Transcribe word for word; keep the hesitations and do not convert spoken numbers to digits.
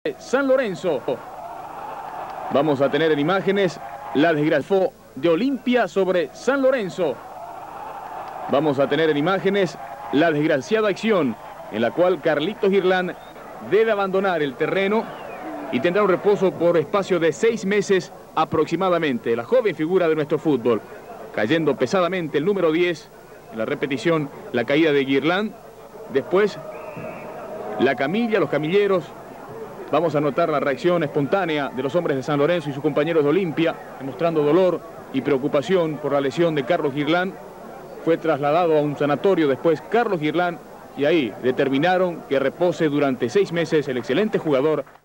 San Lorenzo. Vamos a tener en imágenes la desgracia de Olimpia sobre San Lorenzo. Vamos a tener en imágenes la desgraciada acción en la cual Carlitos Girlán debe abandonar el terreno y tendrá un reposo por espacio de seis meses aproximadamente. La joven figura de nuestro fútbol, cayendo pesadamente el número diez, en la repetición la caída de Girlán, después la camilla, los camilleros. Vamos a notar la reacción espontánea de los hombres de San Lorenzo y sus compañeros de Olimpia, demostrando dolor y preocupación por la lesión de Carlos Girlán. Fue trasladado a un sanatorio después Carlos Girlán y ahí determinaron que repose durante seis meses el excelente jugador